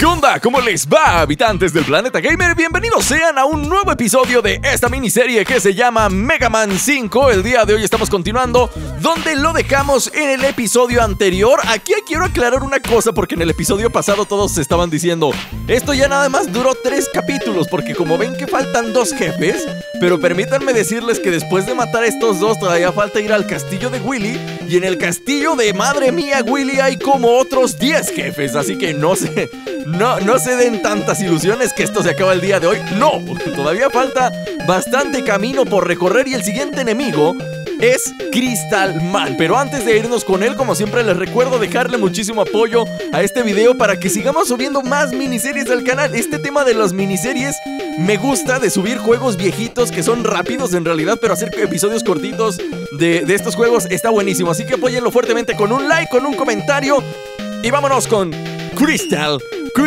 onda? ¿Cómo les va, habitantes del planeta gamer? Bienvenidos sean a un nuevo episodio de esta miniserie que se llama Mega Man 5. El día de hoy estamos continuando donde lo dejamos en el episodio anterior. Aquí quiero aclarar una cosa, porque en el episodio pasado todos se estaban diciendo esto ya nada más duró 3 capítulos, porque como ven que faltan 2 jefes. Pero permítanme decirles que después de matar a estos 2 todavía falta ir al castillo de Willy. Y en el castillo de madre mía Willy hay como otros 10 jefes. Así que no se den tantas ilusiones que esto se acaba el día de hoy. No, todavía falta bastante camino por recorrer y el siguiente enemigo es Crystal Man. Pero antes de irnos con él, como siempre les recuerdo dejarle muchísimo apoyo a este video para que sigamos subiendo más miniseries al canal. Este tema de las miniseries me gusta, de subir juegos viejitos que son rápidos en realidad, pero hacer episodios cortitos de estos juegos está buenísimo. Así que apóyenlo fuertemente con un like, con un comentario. Y vámonos con Crystal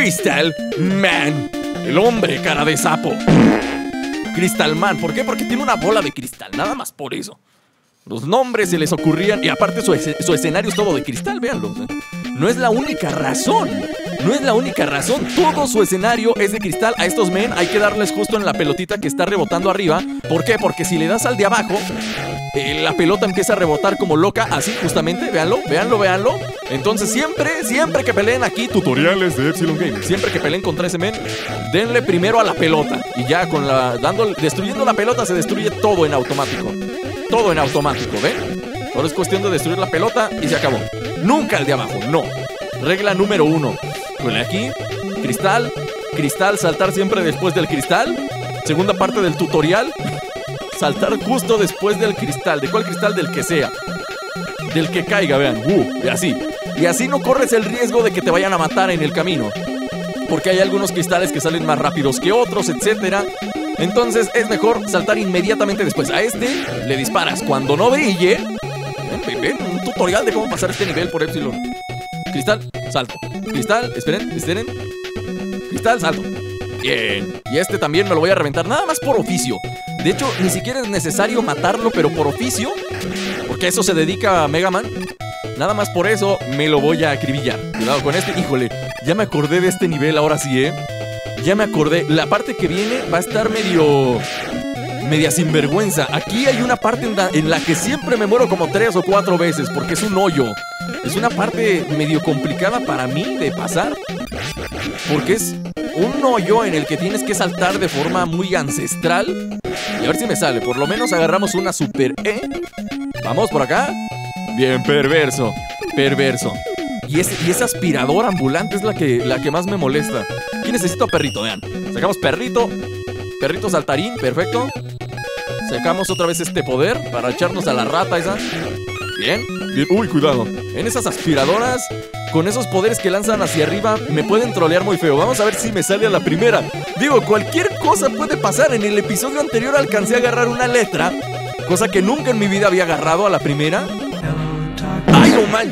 Man, el hombre cara de sapo. Crystal Man, ¿por qué? Porque tiene una bola de cristal, nada más por eso. Los nombres se les ocurrían, y aparte su escenario es todo de cristal, véanlo. No es la única razón, todo su escenario es de cristal. A estos men hay que darles justo en la pelotita que está rebotando arriba. ¿Por qué? Porque si le das al de abajo, la pelota empieza a rebotar como loca, así justamente, véanlo. Entonces siempre que peleen aquí, tutoriales de Epsilon Gamer, siempre que peleen contra ese men, denle primero a la pelota. Y ya destruyendo la pelota se destruye todo en automático. Todo en automático, ¿ven? Ahora es cuestión de destruir la pelota y se acabó. Nunca el de abajo, no. Regla número 1. Huele aquí, cristal, saltar siempre después del cristal. Segunda parte del tutorial, saltar justo después del cristal. ¿De cuál cristal? Del que sea. Del que caiga, vean. Y así. Y así no corres el riesgo de que te vayan a matar en el camino, porque hay algunos cristales que salen más rápidos que otros, etcétera. Entonces es mejor saltar inmediatamente después. A este le disparas cuando no brille. Ven, un tutorial de cómo pasar este nivel por Epsilon. Cristal, salto. Cristal, esperen. Cristal, salto. Bien. Y este también me lo voy a reventar nada más por oficio. De hecho, ni siquiera es necesario matarlo, pero por oficio, porque a eso se dedica Mega Man. Nada más por eso me lo voy a acribillar. Cuidado con este. Híjole, ya me acordé de este nivel ahora sí, Ya me acordé. La parte que viene va a estar media sinvergüenza. Aquí hay una parte en la que siempre me muero como 3 o 4 veces, porque es un hoyo. Es una parte medio complicada para mí de pasar, porque es un hoyo en el que tienes que saltar de forma muy ancestral. Y a ver si me sale. Por lo menos agarramos una super E. Vamos por acá. Bien, perverso. Y esa aspiradora ambulante es la que más me molesta. Aquí necesito a perrito, vean. Sacamos perrito saltarín, perfecto. Sacamos otra vez este poder para echarnos a la rata esa. Bien. Uy, cuidado. En esas aspiradoras, con esos poderes que lanzan hacia arriba, me pueden trolear muy feo. Vamos a ver si me sale a la primera. Digo, cualquier cosa puede pasar. En el episodio anterior alcancé a agarrar una letra, cosa que nunca en mi vida había agarrado a la primera. ¡Ay, no man!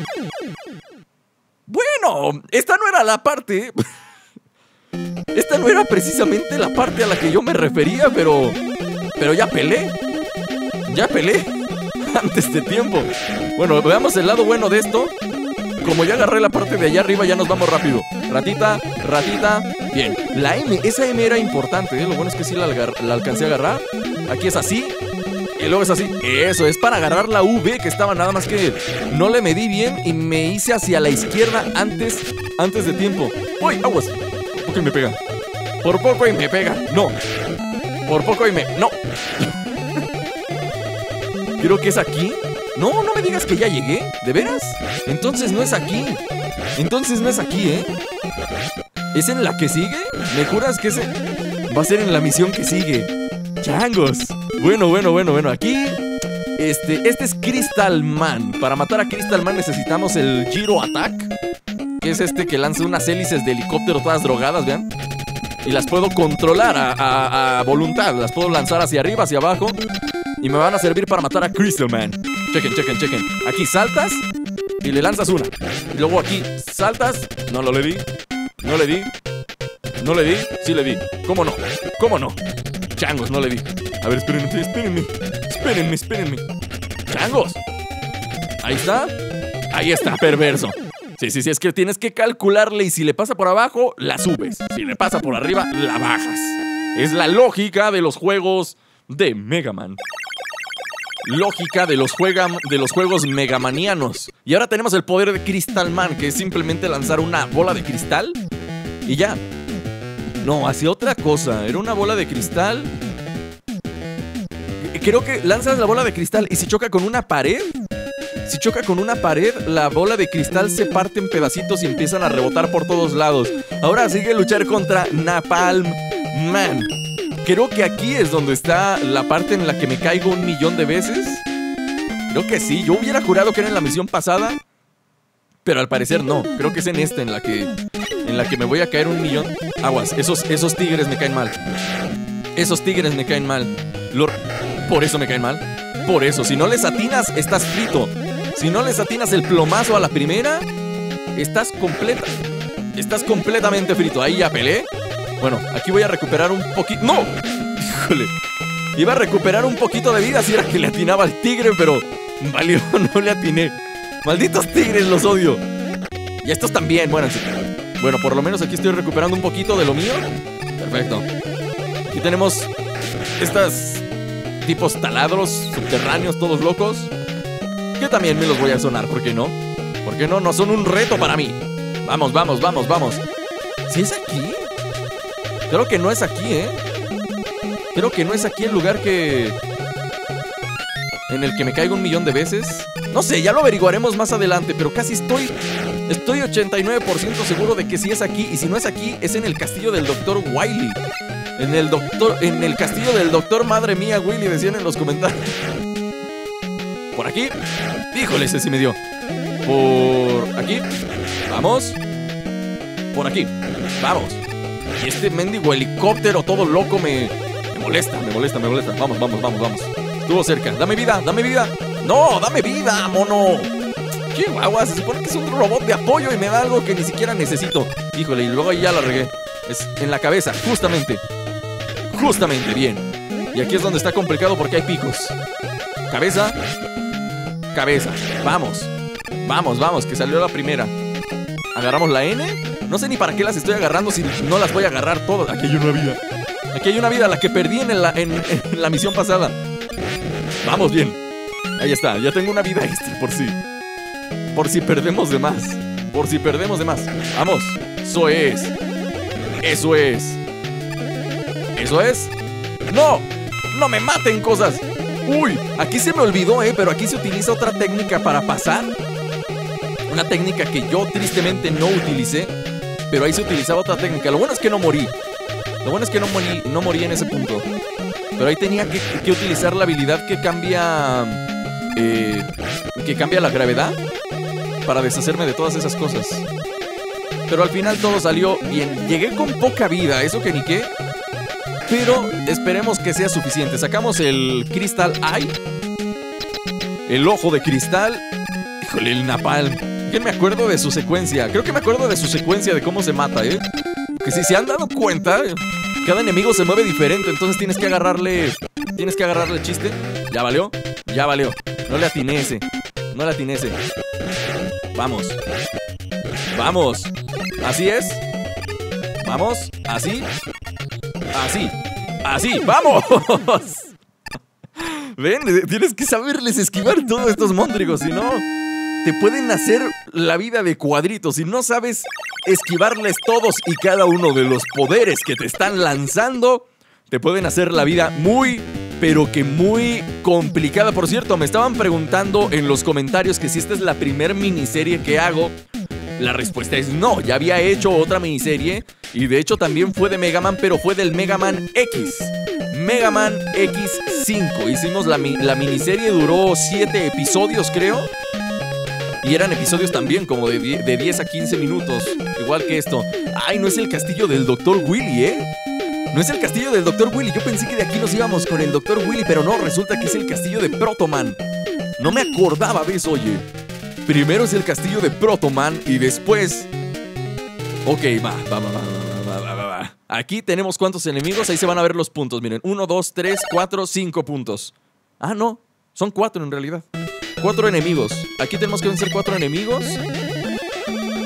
Bueno, esta no era la parte. Esta no era precisamente la parte a la que yo me refería, pero ya peleé antes de tiempo. Bueno, veamos el lado bueno de esto. Como ya agarré la parte de allá arriba, ya nos vamos rápido. Ratita. Bien, la M, esa M era importante, Lo bueno es que sí la alcancé a agarrar. Aquí es así, y luego es así. Eso, es para agarrar la V, que estaba nada más que no le medí bien y me hice hacia la izquierda antes de tiempo. ¡Uy, aguas! Por poco y me pega. No. No. Creo que es aquí. No me digas que ya llegué. ¿De veras? Entonces no es aquí, ¿Es en la que sigue? ¿Me juras que ese va a ser en la misión que sigue? ¡Changos! Bueno. Aquí este es Crystal Man. Para matar a Crystal Man necesitamos el Gyro Attack, que es este que lanza unas hélices de helicóptero todas drogadas, vean. Y las puedo controlar a voluntad. Las puedo lanzar hacia arriba, hacia abajo, y me van a servir para matar a Crystal Man. Chequen. Aquí saltas y le lanzas una. Y luego aquí saltas. No le di. Sí le di. ¿Cómo no? Changos, no le di. A ver, espérenme. Changos. Ahí está, perverso. Sí, es que tienes que calcularle y si le pasa por abajo, la subes. Si le pasa por arriba, la bajas. Es la lógica de los juegos de Mega Man. Lógica de los juegos megamanianos. Y ahora tenemos el poder de Crystal Man, que es simplemente lanzar una bola de cristal y ya. No, hacía otra cosa. Era una bola de cristal. Creo que lanzas la bola de cristal y si choca con una pared, la bola de cristal se parte en pedacitos y empiezan a rebotar por todos lados. Ahora sigue luchar contra Napalm Man. Creo que aquí es donde está la parte en la que me caigo 1.000.000 de veces. Creo que sí, yo hubiera jurado que era en la misión pasada, pero al parecer no. Creo que es en esta en la que me voy a caer 1.000.000. Aguas, esos tigres me caen mal. Esos tigres me caen mal. Por eso me caen mal. Por eso, si no les atinas, estás frito. Si no les atinas el plomazo a la primera, estás completamente frito. Ahí ya peleé. Bueno, aquí voy a recuperar un poquito. ¡No! Híjole. Iba a recuperar un poquito de vida si era que le atinaba al tigre, pero valió, no le atiné. Malditos tigres, los odio. Y estos también, muéranse. Bueno, por lo menos aquí estoy recuperando un poquito de lo mío. Perfecto. Aquí tenemos estas tipos taladros subterráneos, todos locos, que también me los voy a sonar, ¿por qué no? ¿Por qué no? No son un reto para mí. Vamos. ¿Sí es aquí? Creo que no es aquí, ¿eh? Creo que no es aquí el lugar en el que me caigo 1.000.000 de veces. No sé, ya lo averiguaremos más adelante, pero casi estoy 89% seguro de que sí es aquí. Y si no es aquí, es en el castillo del Dr. Wily. En el castillo del doctor, madre mía, Willy, decían en los comentarios. Por aquí. Híjole, ese sí me dio. Por aquí. Vamos. Por aquí. Vamos. Y este mendigo helicóptero todo loco me molesta. Vamos. Estuvo cerca. Dame vida. No, dame vida, mono. ¿Qué guagua? Se supone que es un robot de apoyo y me da algo que ni siquiera necesito. Híjole, y luego ahí ya la regué. Es en la cabeza, justamente, bien. Y aquí es donde está complicado porque hay picos. Cabeza. Vamos, que salió la primera. Agarramos la N. No sé ni para qué las estoy agarrando si no las voy a agarrar todas. Aquí hay una vida, la que perdí en la misión pasada. Vamos bien. Ahí está, ya tengo una vida extra por si perdemos de más. Vamos. Eso es. No me maten, cosas. Uy, aquí se me olvidó, pero aquí se utiliza otra técnica para pasar. Una técnica que yo tristemente no utilicé, pero ahí se utilizaba otra técnica. Lo bueno es que no morí. No morí en ese punto. Pero ahí tenía que utilizar la habilidad que cambia la gravedad para deshacerme de todas esas cosas. Pero al final todo salió bien. Llegué con poca vida, eso que ni qué. Pero esperemos que sea suficiente. Sacamos el Crystal Eye, el ojo de cristal. Híjole, el Napalm. ¿Quién me acuerdo de su secuencia? Creo que me acuerdo de su secuencia de cómo se mata, Que si se han dado cuenta, cada enemigo se mueve diferente. Entonces tienes que agarrarle chiste. Ya valió. No le atiné ese. Vamos. Así es. Vamos. Así. ¡Vamos! Ven, tienes que saberles esquivar todos estos móndrigos. Si no, te pueden hacer la vida de cuadritos. Si no sabes esquivarles todos y cada uno de los poderes que te están lanzando, te pueden hacer la vida muy, pero que muy complicada. Por cierto, me estaban preguntando en los comentarios que si esta es la primer miniserie que hago. La respuesta es no, ya había hecho otra miniserie y de hecho también fue de Mega Man, pero fue del Mega Man X. Mega Man X5. Hicimos la miniserie, duró 7 episodios, creo. Y eran episodios también como de 10 a 15 minutos, igual que esto. Ay, no es el castillo del Dr. Wily, No es el castillo del Dr. Wily. Yo pensé que de aquí nos íbamos con el Dr. Wily, pero no, resulta que es el castillo de Proto Man. No me acordaba de eso, oye. Primero es el castillo de Proto Man y después... Ok, va. Aquí tenemos cuántos enemigos, ahí se van a ver los puntos, miren. 1, 2, 3, 4, 5 puntos. Ah, no, son 4 en realidad. 4 enemigos. Aquí tenemos que vencer 4 enemigos.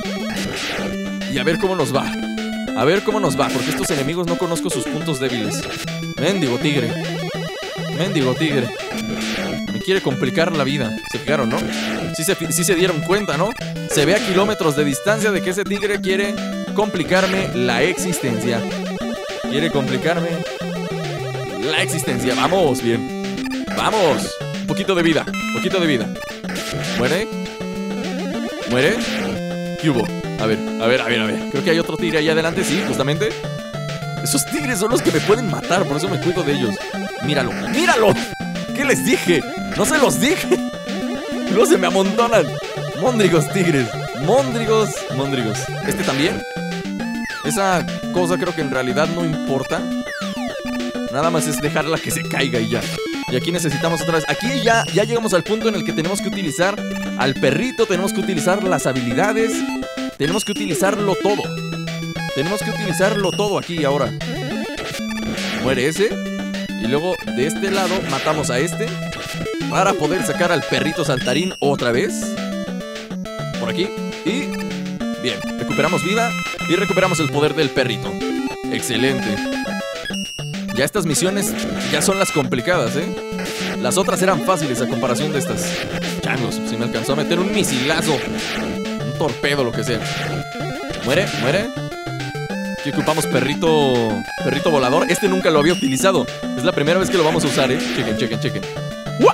Y a ver cómo nos va. A ver cómo nos va, porque estos enemigos no conozco sus puntos débiles. Mendigo tigre. Mendigo tigre. Me quiere complicar la vida. ¿Se fijaron, no? Sí se dieron cuenta, ¿no? Se ve a kilómetros de distancia de que ese tigre quiere complicarme la existencia. Quiere complicarme la existencia. Vamos, bien. Vamos. Un poquito de vida. Un poquito de vida. Muere. Muere. ¿Qué hubo? A ver. Creo que hay otro tigre ahí adelante, sí, justamente. Esos tigres son los que me pueden matar, por eso me cuido de ellos. Míralo, míralo. ¿Qué les dije? No se los dije. Luego se me amontonan. Móndrigos tigres. Móndrigos. Este también. Esa cosa creo que en realidad no importa. Nada más es dejarla que se caiga y ya. Y aquí necesitamos otra vez. Aquí ya llegamos al punto en el que tenemos que utilizar al perrito. Tenemos que utilizar las habilidades. Tenemos que utilizarlo todo. Tenemos que utilizarlo todo aquí ahora. Muere ese. Y luego de este lado matamos a este para poder sacar al perrito saltarín otra vez. Por aquí. Y bien, recuperamos vida y recuperamos el poder del perrito. Excelente. Ya estas misiones ya son las complicadas, ¿eh? Las otras eran fáciles a comparación de estas. Changos, si me alcanzó a meter un misilazo, un torpedo, lo que sea. Muere. Aquí ocupamos perrito volador. Este nunca lo había utilizado. Es la primera vez que lo vamos a usar, ¿eh? Chequen. ¡Uah!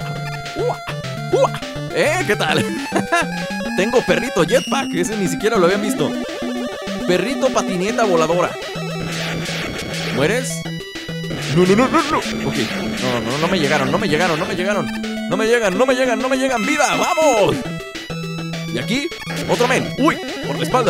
¿Qué tal? Tengo perrito jetpack. Ese ni siquiera lo habían visto. Perrito patineta voladora. ¿Mueres? No. Ok. No me llegaron. No me llegan. ¡Vida! ¡Vamos! Y aquí, otro men. ¡Uy! Por la espalda.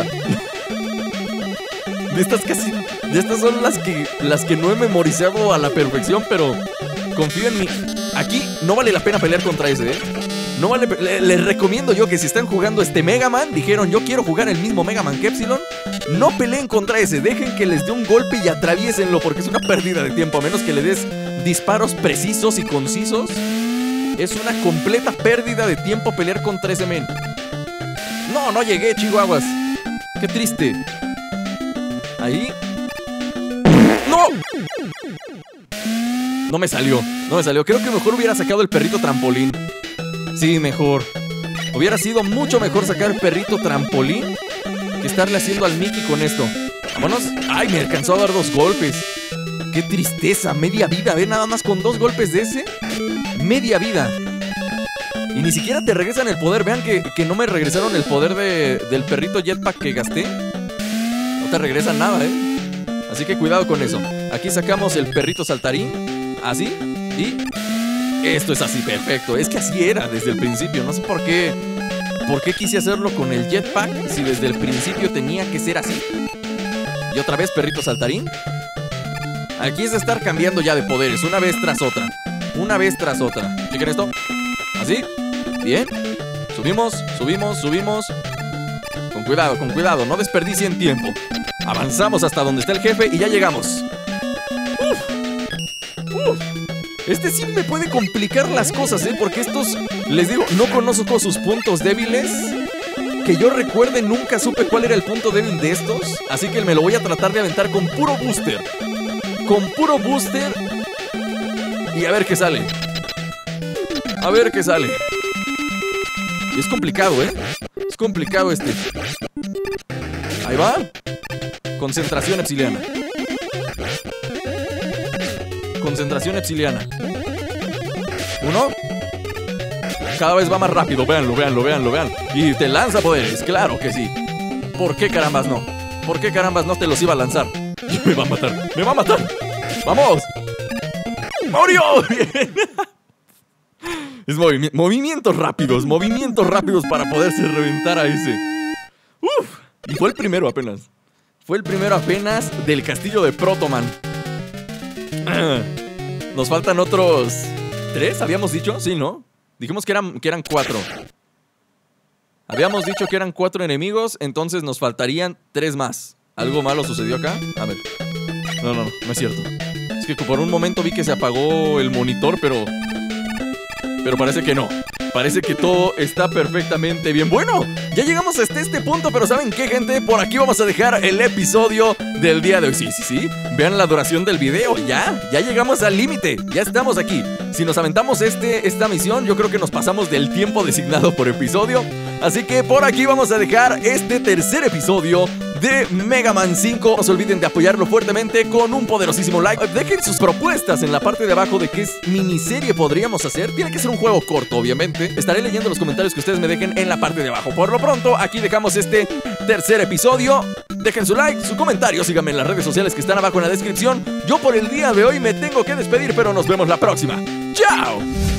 De estas son las que no he memorizado a la perfección, pero confío en mí. Aquí no vale la pena pelear contra ese, ¿eh? No vale. Les recomiendo yo que si están jugando este Mega Man, dijeron yo quiero jugar el mismo Mega Man que Epsilon, no peleen contra ese, dejen que les dé un golpe y atraviésenlo, porque es una pérdida de tiempo. A menos que le des disparos precisos y concisos, es una completa pérdida de tiempo pelear contra ese men. No llegué, chihuahuas. Qué triste. Ahí. ¡No! No me salió. Creo que mejor hubiera sacado el perrito trampolín. Sí, mejor. Hubiera sido mucho mejor sacar el perrito trampolín que estarle haciendo al Mickey con esto. Vámonos. ¡Ay! Me alcanzó a dar 2 golpes. ¡Qué tristeza! Media vida. ¿Ven? Nada más con 2 golpes de ese. Media vida. Y ni siquiera te regresan el poder. Vean que no me regresaron el poder del perrito jetpack que gasté. No te regresan nada, ¿eh? Así que cuidado con eso. Aquí sacamos el perrito saltarín. Así. Y esto es así, perfecto. Es que así era desde el principio. No sé por qué quise hacerlo con el jetpack si desde el principio tenía que ser así. Y otra vez perrito saltarín. Aquí es de estar cambiando ya de poderes una vez tras otra. Chequen esto. Así. Bien. Subimos. Con cuidado, no desperdicien tiempo. Avanzamos hasta donde está el jefe y ya llegamos. Este sí me puede complicar las cosas, ¿eh? Porque estos, les digo, no conozco sus puntos débiles. Que yo recuerde, nunca supe cuál era el punto débil de estos. Así que me lo voy a tratar de aventar con puro booster. Y a ver qué sale. Es complicado, ¿eh? Es complicado este. Ahí va. Concentración epsiliana. Uno. Cada vez va más rápido, véanlo. Y te lanza poderes, claro que sí. ¿Por qué carambas no te los iba a lanzar? Me va a matar. ¡Vamos! ¡Murió! Bien. Es movimientos rápidos para poderse reventar a ese. Y fue el primero apenas. Del castillo de Protoman. Nos faltan otros 3, ¿habíamos dicho? Sí, ¿no? Dijimos que eran 4. Habíamos dicho que eran 4 enemigos, entonces nos faltarían 3 más. ¿Algo malo sucedió acá? A ver. No es cierto. Es que por un momento vi que se apagó el monitor, pero parece que no. parece que todo está perfectamente bien. Bueno, ya llegamos hasta este punto, pero ¿saben qué, gente? Por aquí vamos a dejar el episodio del día de hoy. Sí. Vean la duración del video. Ya llegamos al límite. Ya estamos aquí. Si nos aventamos esta misión, yo creo que nos pasamos del tiempo designado por episodio. Así que por aquí vamos a dejar este tercer episodio de Mega Man 5. No se olviden de apoyarlo fuertemente con un poderosísimo like. Dejen sus propuestas en la parte de abajo de qué miniserie podríamos hacer. Tiene que ser un juego corto, obviamente. Estaré leyendo los comentarios que ustedes me dejen en la parte de abajo. Por lo pronto, aquí dejamos este tercer episodio. Dejen su like, su comentario, síganme en las redes sociales que están abajo en la descripción. Yo por el día de hoy me tengo que despedir, pero nos vemos la próxima. ¡Chao!